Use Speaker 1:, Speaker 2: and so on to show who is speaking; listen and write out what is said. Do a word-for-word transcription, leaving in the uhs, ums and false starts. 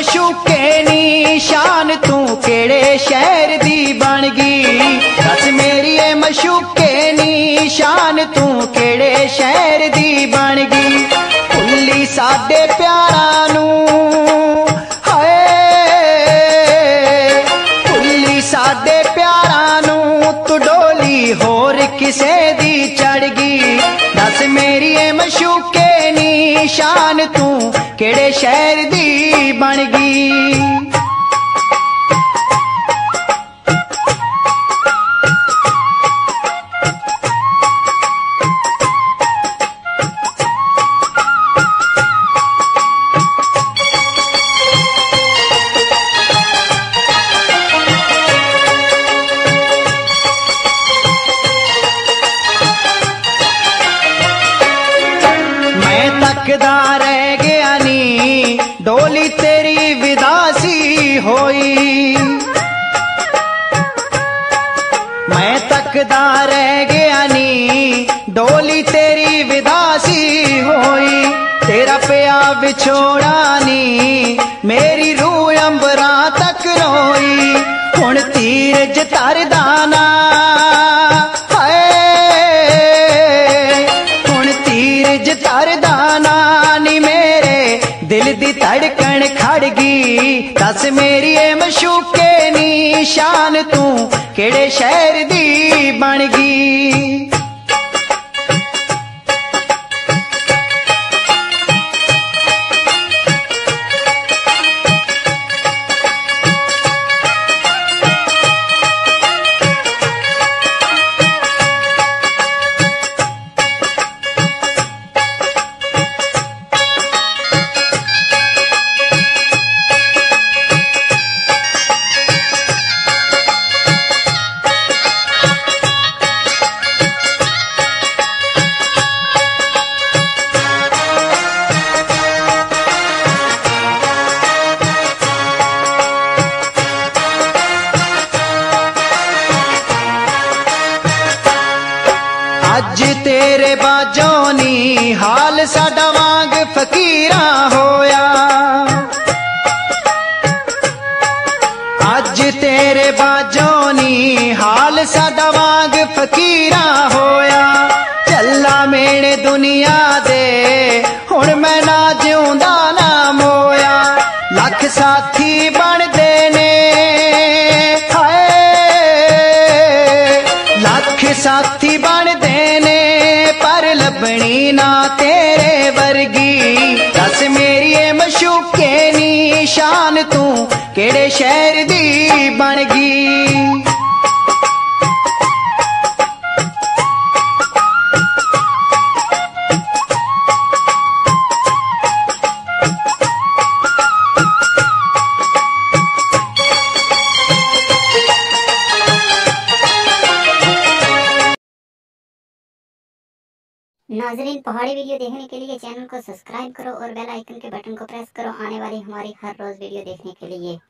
Speaker 1: मशूके नी शान तू केड़े शहर दी बन गई। दस मेरी ए मशूके नी शान तू केड़े शहर दी बन गई। भुल्ली साडे प्यारा नू हाय, भुल्ली साडे प्यारा नू तू डोली होर किसे दी चढ़ गई। दस मेरी ए मशूके नी शान तू केड़े शहर दी बन गई। तकदा रह गया नी डोली तेरी विदासी होई। मैं तकदा रह गया नी डोली तेरी विदासी होई। तेरा पिया विछोड़ा नी मेरी रूह अंबरा तक रोई। हुण धीरज तरदा ना हाय, हुण धीरज तरदा नी मेरे दिल दी धड़कन खड़ गई। दस मेरी ए मशूके नी शान तू केड़े शहर दी बन गई। अज तेरे बाजों नी हाल साडा वांग फकीरा होया। अज तेरे बाजों नी हाल साडा वांग फकीरा होया। चला मेरे दुनिया दे हुण मैं ना जिउंदा ना मोया। लख साथी बनदे ने हाय, लख साथी बनदे पर लभनी ना तेरे वर्गी। दस मेरी ए मशूके नी शान तू केड़े शहर दी बन गई।
Speaker 2: नाजरीन, पहाड़ी वीडियो देखने के लिए चैनल को सब्सक्राइब करो और बेल आइकन के बटन को प्रेस करो आने वाली हमारी हर रोज वीडियो देखने के लिए।